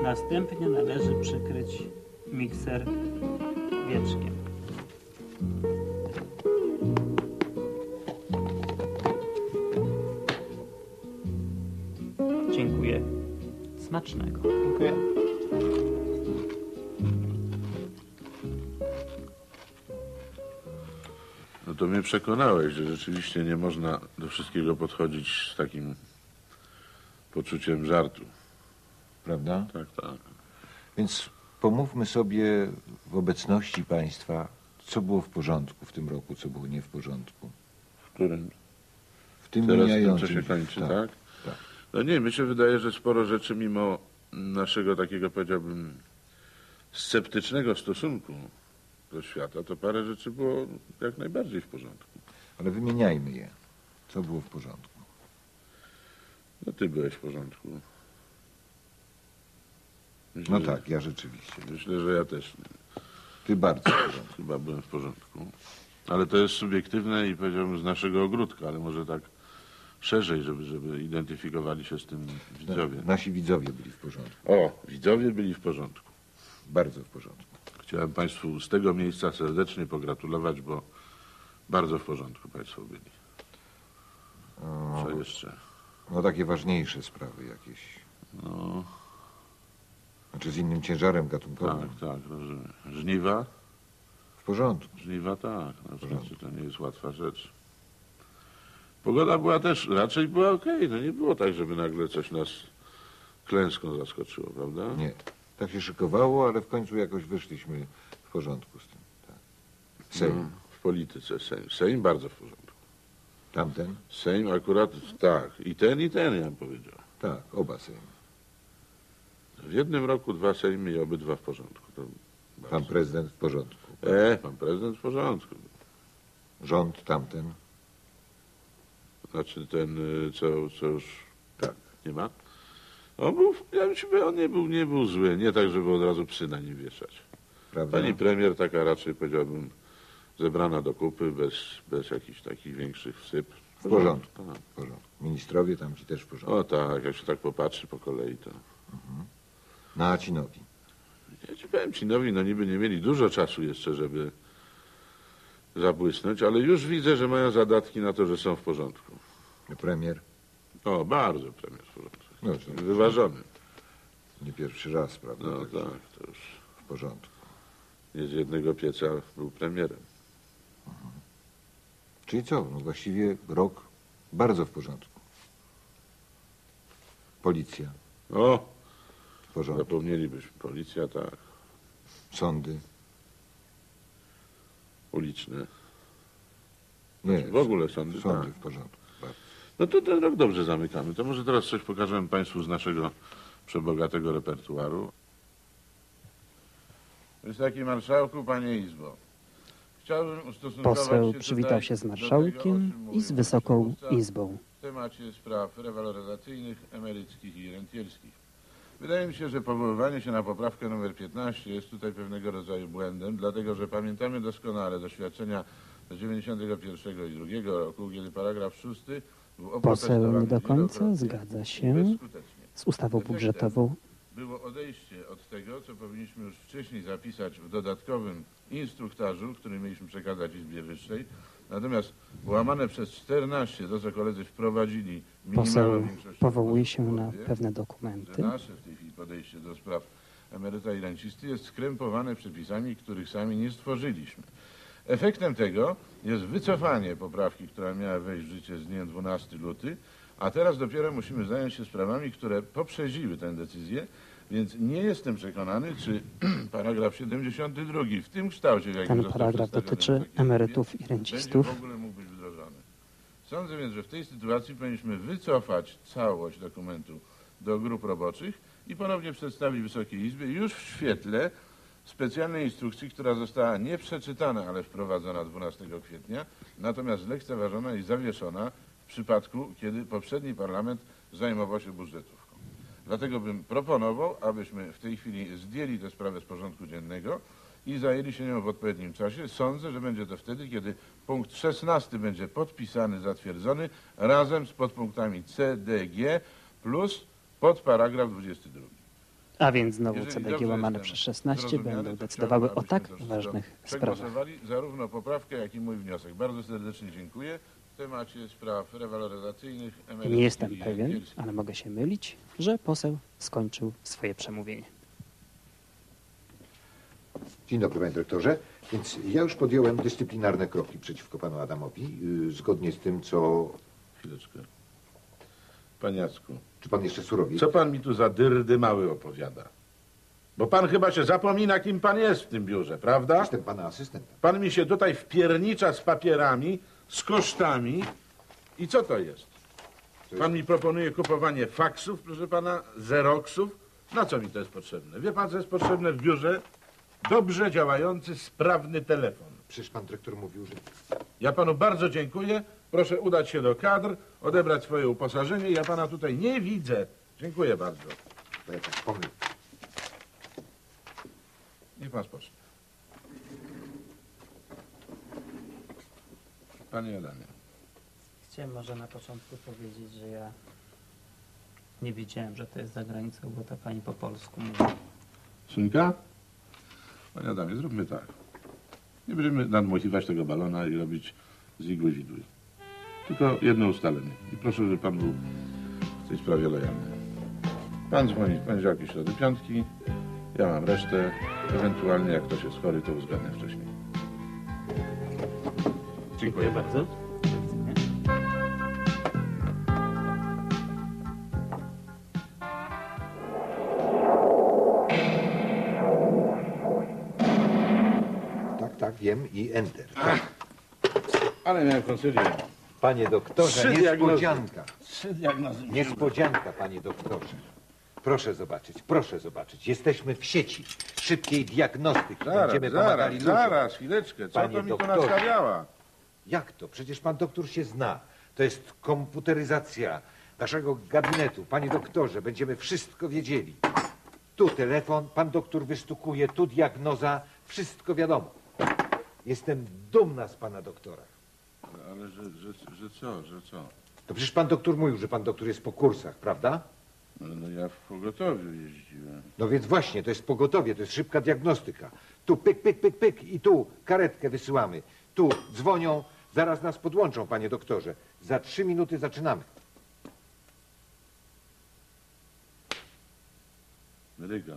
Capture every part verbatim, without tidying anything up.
Następnie należy przykryć mikser wieczkiem. Dziękuję. Smacznego. Dziękuję. No to mnie przekonałeś, że rzeczywiście nie można do wszystkiego podchodzić z takim poczuciem żartu. Prawda? Tak, tak. Więc pomówmy sobie w obecności państwa, co było w porządku w tym roku, co było nie w porządku. W którym? W tym Teraz w tym, mijającym. co się kończy, tak? tak? tak. No nie, mi się wydaje, że sporo rzeczy mimo naszego takiego, powiedziałbym, sceptycznego stosunku do świata, to parę rzeczy było jak najbardziej w porządku. Ale wymieniajmy je. Co było w porządku? No ty byłeś w porządku. Myślę, No że, tak, ja rzeczywiście. myślę, że ja też Ty bardzo w porządku. chyba byłem w porządku. Ale to jest subiektywne i powiedziałbym z naszego ogródka, ale może tak szerzej, żeby, żeby identyfikowali się z tym widzowie. Nasi widzowie byli w porządku. O, widzowie byli w porządku. Bardzo w porządku. Chciałem Państwu z tego miejsca serdecznie pogratulować, bo bardzo w porządku Państwo byli. O, Co jeszcze? no takie ważniejsze sprawy jakieś. No, Znaczy z innym ciężarem gatunkowym. tak, tak, rozumiem. Żniwa? W porządku. Żniwa tak, na porządku. pracy to nie jest łatwa rzecz. Pogoda była też, raczej była okej, no nie było tak, żeby nagle coś nas klęską zaskoczyło, prawda? Nie. Tak się szykowało, ale w końcu jakoś wyszliśmy w porządku z tym. Tak. Sejm. No, w polityce Sejm. Sejm bardzo w porządku. Tamten? Sejm akurat, tak, i ten, i ten, ja bym powiedział. Tak, oba Sejmy. W jednym roku dwa Sejmy i obydwa w porządku. To Pan bardzo. prezydent w porządku. E, pan prezydent w porządku. Rząd tamten. Znaczy ten, y, co, co już Tak. nie ma? On był, ja bym ci powiedział, on nie był, nie był zły. Nie tak, żeby od razu psy na nim wieszać. Prawda? Pani premier taka raczej, powiedziałbym, zebrana do kupy, bez, bez jakichś takich większych wsyp. W porządku. Tak. W porządku. Ministrowie tamci też w porządku. O tak, jak się tak popatrzy po kolei, to... Na Acinowi. Ja ci powiem, ci nowi, no niby nie mieli dużo czasu jeszcze, żeby zabłysnąć, ale już widzę, że mają zadatki na to, że są w porządku. Premier. O, bardzo premier w porządku. No, to- Wyważony. Nie pierwszy raz, prawda? No Także tak, to już w porządku. nie z jednego pieca był premierem. Czyli co? No właściwie rok bardzo w porządku. Policja O, w porządku. zapomnielibyśmy. Policja, tak. Sądy. Uliczne. Nie, W ogóle sądy, sądy tak. w porządku. Bardzo. No to ten rok dobrze zamykamy. To może teraz coś pokażemy Państwu z naszego przebogatego repertuaru. Wysoki Marszałku, Panie Izbo. Chciałbym ustosunkować Poseł się przywitał tutaj się z do tego, o marszałkiem czym i mówił z Wysoką przedmówca Izbą. w temacie spraw rewaloryzacyjnych, emeryckich i rentierskich. Wydaje mi się, że powoływanie się na poprawkę numer piętnaście jest tutaj pewnego rodzaju błędem, dlatego że pamiętamy doskonale doświadczenia z dziewięćdziesiątego pierwszego i drugiego roku, kiedy paragraf szósty był Poseł oprotestowany nie do końca wielokrotnie zgadza i się bezskutecznie. z ustawą Efektem budżetową. Było odejście od tego, co powinniśmy już wcześniej zapisać w dodatkowym instruktażu, który mieliśmy przekazać Izbie Wyższej. Natomiast łamane przez czternaście, to co koledzy wprowadzili minimalną Poseł większością powołuje głosów się w na Sejmie, pewne że dokumenty. nasze w tej chwili podejście do spraw emeryta i rencisty jest skrępowane przepisami, których sami nie stworzyliśmy. Efektem tego jest wycofanie poprawki, która miała wejść w życie z dniem dwunastego lutego, a teraz dopiero musimy zająć się sprawami, które poprzedziły tę decyzję, więc nie jestem przekonany, czy paragraf siedemdziesiąty drugi w tym kształcie, w jakim Ten został paragraf przedstawiony dotyczy Wysokiej emerytów i Izbie, rencistów. będzie w ogóle mógł być wdrożony. Sądzę więc, że w tej sytuacji powinniśmy wycofać całość dokumentu do grup roboczych i ponownie przedstawić Wysokiej Izbie już w świetle specjalnej instrukcji, która została nie przeczytana, ale wprowadzona dwunastego kwietnia, natomiast zlekceważona i zawieszona w przypadku, kiedy poprzedni parlament zajmował się budżetówką. Dlatego bym proponował, abyśmy w tej chwili zdjęli tę sprawę z porządku dziennego i zajęli się nią w odpowiednim czasie. Sądzę, że będzie to wtedy, kiedy punkt szesnasty będzie podpisany, zatwierdzony razem z podpunktami C, D, G plus podparagraf dwudziesty drugi. A więc znowu Jeżeli C B G dobrze łamane jestem przez szesnaście zrozumiany, będą to decydowały chciałbym, o tak abyśmy to ważnych wszystko sprawach. przegłosowali zarówno poprawkę, jak i mój wniosek. Bardzo serdecznie dziękuję. W temacie spraw rewaloryzacyjnych, I emeryckich nie jestem i pewien, rentierskich. ale mogę się mylić, że poseł skończył swoje przemówienie. Dzień dobry, panie dyrektorze. Więc ja już podjąłem dyscyplinarne kroki przeciwko panu Adamowi, yy, zgodnie z tym, co... Chwileczkę. Panie Jacku, Czy pan jeszcze surowiej? co pan mi tu za dyrdy mały opowiada? Bo pan chyba się zapomina, kim pan jest w tym biurze, prawda? Jestem pana asystentem. Pan mi się tutaj wpiernicza z papierami, z kosztami. I co to jest? To Pan mi proponuje kupowanie faksów, proszę pana, zeroksów. Na co mi to jest potrzebne? Wie pan, co jest potrzebne w biurze? Dobrze działający, sprawny telefon. Przecież pan dyrektor mówił, że... Ja panu bardzo dziękuję. Proszę udać się do kadr, odebrać swoje uposażenie. Ja pana tutaj nie widzę. Dziękuję bardzo. To jakaś pomyłka. Niech pan spocznie. Panie Adamie. Chciałem może na początku powiedzieć, że ja nie wiedziałem, że to jest za granicą, bo ta pani po polsku mówi. Synka? Panie Adamie, zróbmy tak. Nie będziemy nadmuchiwać tego balona i robić z igły widły. Tylko jedno ustalenie. I proszę, żeby pan był w tej sprawie lojalny. Pan dzwoni w poniedziałki, środy, piątki. Ja mam resztę. Ewentualnie jak ktoś jest chory, to uzgadniam wcześniej. Dziękuję bardzo. Do widzenia. Tak, tak, wiem i enter. Tak. Ale miałem konsylię. Panie doktorze, Trzy diagnozy. niespodzianka. Trzy diagnozy. Niespodzianka, panie doktorze. Proszę zobaczyć, proszę zobaczyć. Jesteśmy w sieci szybkiej diagnostyki. Zaraz, Będziemy pomagali zaraz, ludziom. zaraz, chwileczkę. Co Panie to mi to doktorze. nastawiała? Jak to? Przecież pan doktor się zna. To jest komputeryzacja naszego gabinetu. Panie doktorze, będziemy wszystko wiedzieli. Tu telefon, pan doktor wystukuje, tu diagnoza, wszystko wiadomo. Jestem dumna z pana doktora. Ale że, że, że co, że co? To przecież pan doktor mówił, że pan doktor jest po kursach, prawda? No, no ja w pogotowiu jeździłem. No więc właśnie, to jest pogotowie, to jest szybka diagnostyka. Tu pyk, pyk, pyk, pyk i tu karetkę wysyłamy. Tu dzwonią, zaraz nas podłączą, panie doktorze. Za trzy minuty zaczynamy. Ryga.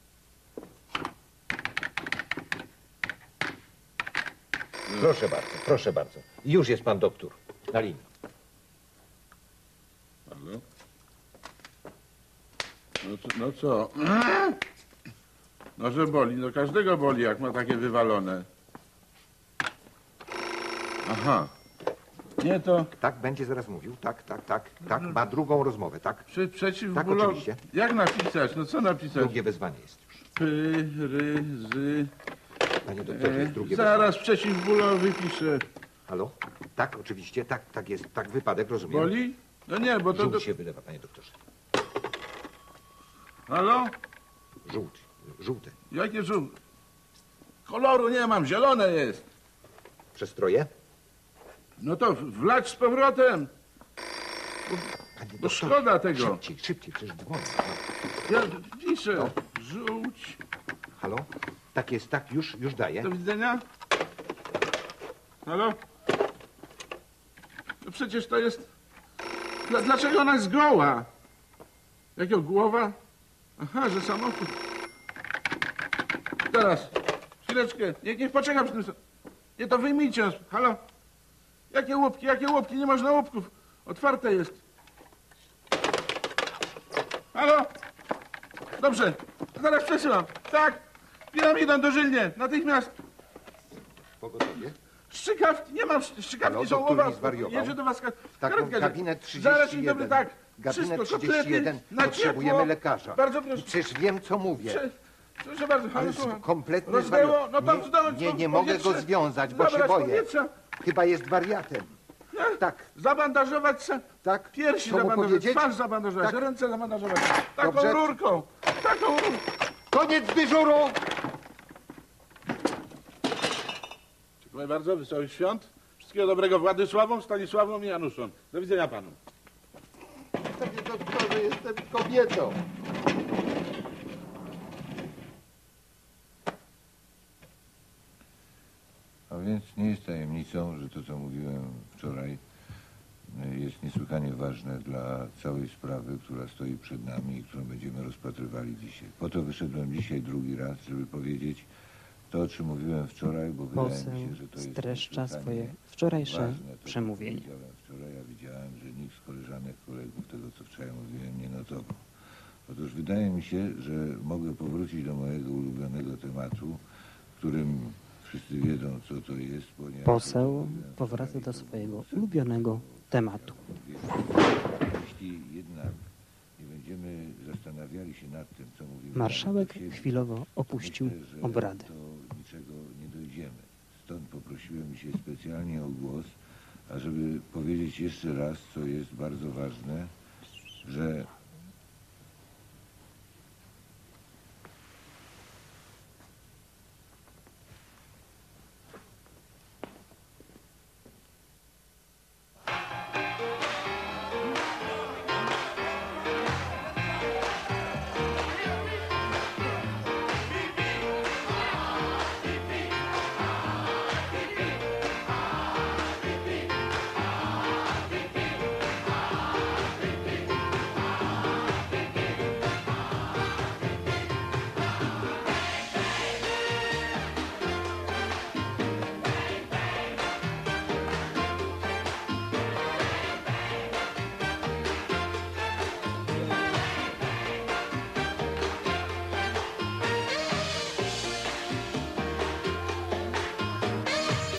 Proszę bardzo, proszę bardzo. Już jest pan doktor na linii. Halo? No co? No, co? No że boli, no każdego boli, jak ma takie wywalone. Aha. Nie to Tak, będzie zaraz mówił. Tak, tak, tak, tak. Ma drugą rozmowę, tak? przy, przeciwbólowe. Tak, oczywiście. Jak napisać? No co napisać? Drugie wezwanie jest już. P, ry, z. Panie doktorze, jest E, drugie zaraz przeciwbólowy piszę. wezwanie. Halo? Tak, oczywiście, tak, tak jest. Tak, wypadek, rozumiem. Boli? No nie, bo to... to... Żółć się wylewa, panie doktorze. Halo? Żółty, żółte. Jakie żółte? Koloru nie mam, zielone jest. Przestroje? No to wlać z powrotem. Panie Bo szkoda tego. Szybciej, szybciej, przecież dzwoni. Ja piszę. Żółć. Halo? Tak jest, tak, już, już daję. Do widzenia. Halo? No przecież to jest... Dla- Dlaczego ona jest goła? Jakiego głowa? Aha, że samochód. Teraz. Chwileczkę. Niech, niech poczekam przy tym. sa- Nie, to wyjmijcie. Halo? Jakie łupki? Jakie łupki? Nie można łupków. Otwarte jest. Halo? Dobrze. Zaraz przesyłam. Tak. Piramidą dożylnie. Natychmiast. Pogotowie? Szczykawki. Nie mam sz- szczykawki. Halo, są doktor u was. mi zwariował. Jedzie do was ka- Taką karetka. gabinet Zaraz trzydzieści dzień jeden. dobry, tak. Gabinet Wszystko, trzydzieści jeden. kotlety, na Potrzebujemy ciepło. lekarza. Bardzo proszę. I przecież wiem, co mówię. Prze- Proszę bardzo, halo, Ale słucham. kompletnie Rozdęło? zwariował. No to Nie, zdjąć nie, to nie mogę go powietrze. związać, bo się Zabrać boję. powietrza. Chyba jest wariatem. Nie? Tak, Zabandażować se, tak. piersi Co mu zabandażować, powiedzieć? twarz zabandażować, Tak. ręce zabandażować. Taką Dobrze. rurką, taką rurką. Koniec dyżuru! Dziękuję bardzo, wesołych świąt. Wszystkiego dobrego Władysławom, Stanisławom i Januszom. Do widzenia panu. Panie doktorze, jestem kobietą. No więc nie jest tajemnicą, że to, co mówiłem wczoraj, jest niesłychanie ważne dla całej sprawy, która stoi przed nami i którą będziemy rozpatrywali dzisiaj. Po to wyszedłem dzisiaj drugi raz, żeby powiedzieć to, o czym mówiłem wczoraj, bo wydaje Poseł mi się, że to jest streszcza niesłychanie swoje wczorajsze ważne, to, co przemówienie. powiedziałem wczoraj, ja widziałem, że nikt z koleżanek, kolegów tego, co wczoraj mówiłem, nie notował. Otóż wydaje mi się, że mogę powrócić do mojego ulubionego tematu, w którym wszyscy wiedzą, co to jest. Ponieważ Poseł mówiłem powraca wczoraj, do to swojego było ulubionego tematu. Jeśli jednak nie będziemy zastanawiali się nad tym, co mówimy, Marszałek sami do siebie, chwilowo opuścił myślę, że obrady. do niczego nie dojdziemy. Stąd poprosiłem się specjalnie o głos, ażeby powiedzieć jeszcze raz, co jest bardzo ważne, że